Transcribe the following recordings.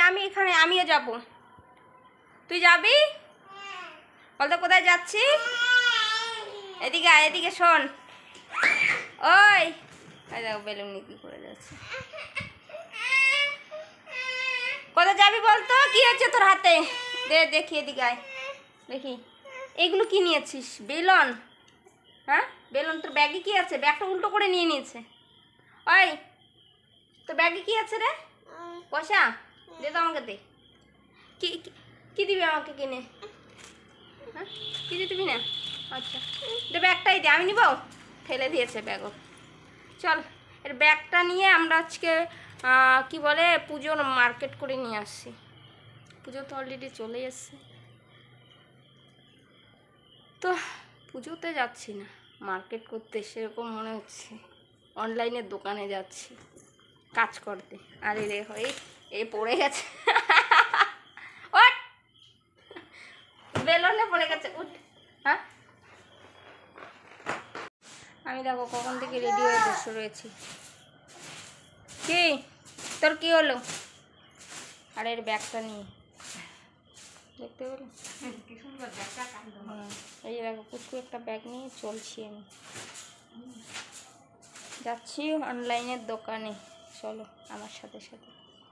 আমি এখানে আমিও যাব। তুই যাবি? বলতো কোথায় যাচ্ছি? এদিকে আয়, এদিকে শোন। ওই দেখো বেলুন নিয়ে কি করে যাচ্ছে। কোথায় যাবি বলতো? কি হচ্ছে তোর হাতে? দেখি, এদিকে আয় দেখি। এগুলো কি নিয়েছিস? বেলুন? হ্যাঁ বেলুন। তোর ব্যাগে কি আছে? ব্যাগটা উল্টো করে নিয়ে নিয়েছে। ওই তোর ব্যাগে কি আছে রে? পয়সা দে তো আমাকে, দে। কি কি দিবি আমাকে কিনে? হ্যাঁ কিছু দিবি না? আচ্ছা দে, ব্যাগটাই দে, আমি নিব। ফেলে দিয়েছে ব্যাগও। চল এর ব্যাগটা নিয়ে আমরা আজকে কি বলে পুজোর মার্কেট করে নিয়ে আসছি। পুজো তো অলরেডি চলে এসছে, তো পুজোতে যাচ্ছি না মার্কেট করতে, সেরকম মনে হচ্ছে অনলাইনের দোকানে যাচ্ছি কাজ করতে। আর এই দেখো এই পড়ে গেছে। ওঠ, বেলুনে পড়ে গেছে, উঠ। হ্যাঁ আমি দেখো কখন থেকে রেডি হয়ে বসে রয়েছি। কি তোর কি হলো? আর এর ব্যাগটা নিয়ে দেখতে পেলো কি সুন্দর ব্যাগটা। এই দেখো কুচকু একটা ব্যাগ নিয়ে চলছি আমি, যাচ্ছি অনলাইনের দোকানে। চলো আমার সাথে সাথে।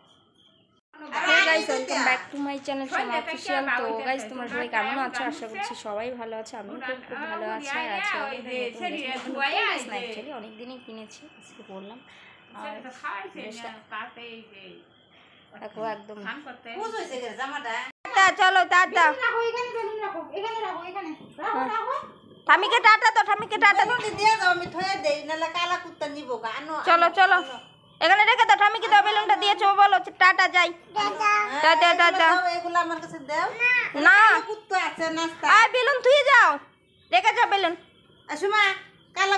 Guys welcome back to my channel Soma official. তো গাইস তোমরা সবাই কেমন আছো? আশা করছি সবাই ভালো আছে, আমিও খুব ভালো আছি। আর আছে অ্যাকচুয়ালি অনেকদিনই কিনেছি, আজকে বললাম। আর দেখো একদম চলো টাটা। ঠামিকে টাটা তো, ঠামিকে টাটা চলো চলো এখানে রেখে দাও। ঠামিকে দাও বেলুনটা দিয়েছো, বলো টাটা যাই। Tata tata. না আর বেলুন থুয়ে যাও, রেখে যাও বেলুন। আসুমা কালা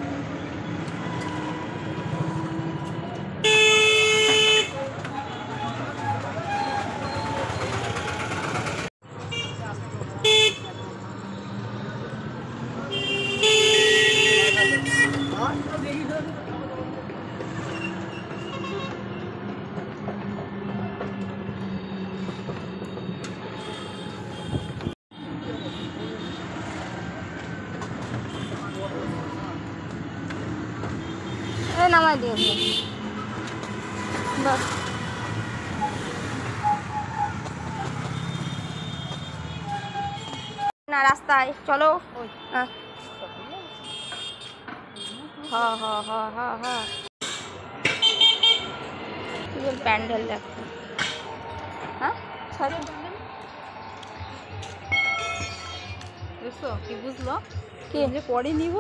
নামাই দিয়েছে বাস। না রাস্তায় চলো। হ্যাঁ হ্যাঁ হ্যাঁ হ্যাঁ হ্যাঁ প্যান্ডেল দেখো। হ্যাঁ কি বুঝলো কি যে পরে নিব।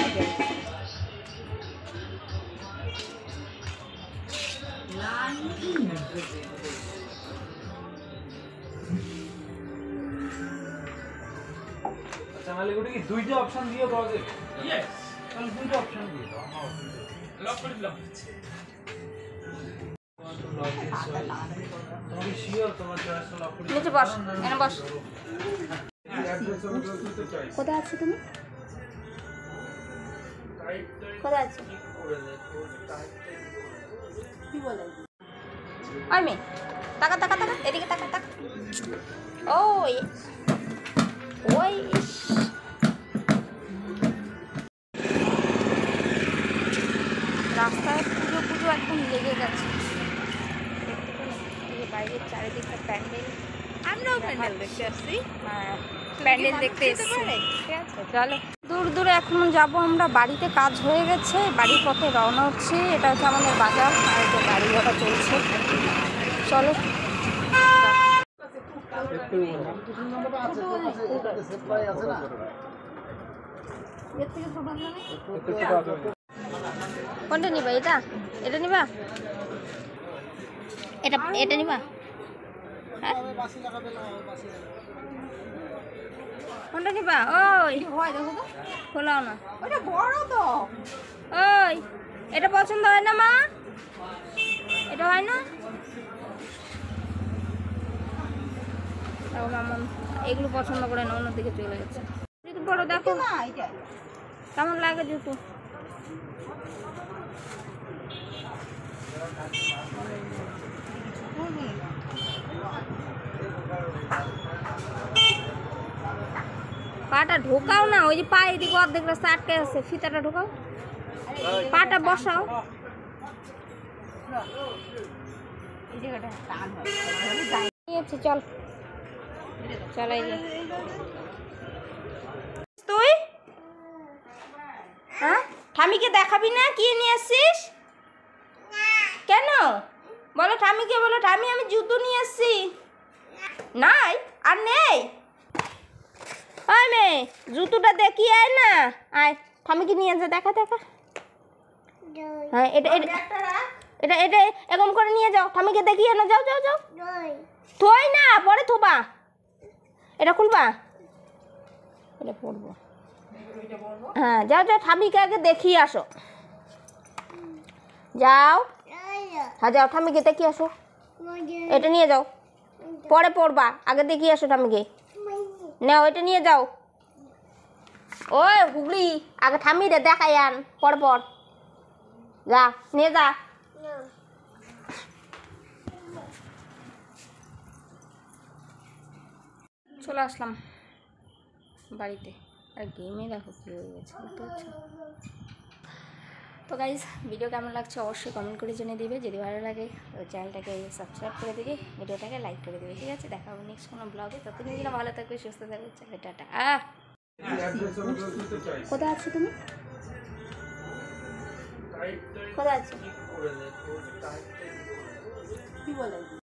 দুইটা অপশন দিয়ে দাও যে ইয়েস, তাহলে দুইটা অপশন দিয়ে দাও। আমার লক করে দিলাম। তুমি শিওর তোমার চয়েস লক করে নিচে বস, এখানে বস। কোথায় আছো তুমি? কোথায় আছো? কি বলে ওই মেয়ে? তাকা তাকা তাকা, এদিকে তাকা তাকা। ওই ওই রাস্তায় পুজো পুজো একদম লেগে গেছে। বাইরের চারিদিকটা প্যান্ডেল, আমরাও প্যান্ডেল দেখতে আসছি। হ্যাঁ প্যান্ডেল দেখতে এসেছি। ঠিক আছে চলো দূর দূরে এখন যাবো আমরা। বাড়িতে কাজ হয়ে গেছে, বাড়ির পথে রওনা হচ্ছে। এটা হচ্ছে আমাদের বাজার, আর যে গাড়ি ঘোড়া চলছে। চলো কোনটা নিবা? এটা এটা নিবা? এটা এটা নিবা? হ্যাঁ কোনটা নিবা? ওই খোলাও না, ওটা বড় তো। ওই এটা পছন্দ হয় না মা? এটা হয় না? মামা এগুলো পছন্দ করে না, অন্যদিকে চলে গেছে। জুতো পরো দেখো কেমন লাগে জুতো। পাটা ঢোকাও না, ওই যে পা এদিকে অর্ধেক রাস্তা আটকে আছে, ফিতাটা ঢোকাও, পাটা বসাও। চল চল, এই যে তুই হ্যাঁ ঠামিকে দেখাবি না কি নিয়ে আসছিস? কেন বলো ঠামিকে, বলো ঠামি আমি জুতো নিয়ে আসছি। নাই আর নেই? আয় মেয়ে, জুতোটা দেখি আয় না, আয় ঠামিকে নিয়ে যা, দেখা দেখা। হ্যাঁ এটা এটা এটা এটা এরকম করে নিয়ে যাও, ঠামিকে দেখিয়ে না, যাও যাও যাও। থই না, পরে থোবা। এটা খুলবা, এটা পরবো। হ্যাঁ যাও যাও, ঠামিকে আগে দেখিয়ে আসো, যাও। হ্যাঁ যাও, ঠামিকে দেখিয়ে আসো, এটা নিয়ে যাও, পরে পড়বা, আগে দেখিয়ে আসো ঠামিকে। নাও এটা নিয়ে যাও। ওই হুগলি, আগে ঠামি রে দেখাই আন, পর পর যা, নিয়ে যা। চলে আসলাম বাড়িতে, আর গেমে দেখো কী হয়ে গেছে, বুঝতে পারছো? তো গাইজ ভিডিও কেমন লাগছে অবশ্যই কমেন্ট করে জেনে দিবে, যদি ভালো লাগে তো চ্যানেলটাকে সাবস্ক্রাইব করে দিবে, ভিডিওটাকে লাইক করে দেবে, ঠিক আছে? দেখা হবে নেক্সট কোনো ব্লগে, ততদিন যেন ভালো থাকবে, সুস্থ থাকবে, চলো টাটা। কোথায় আছো তুমি? কোথায় আছো? কি বলে?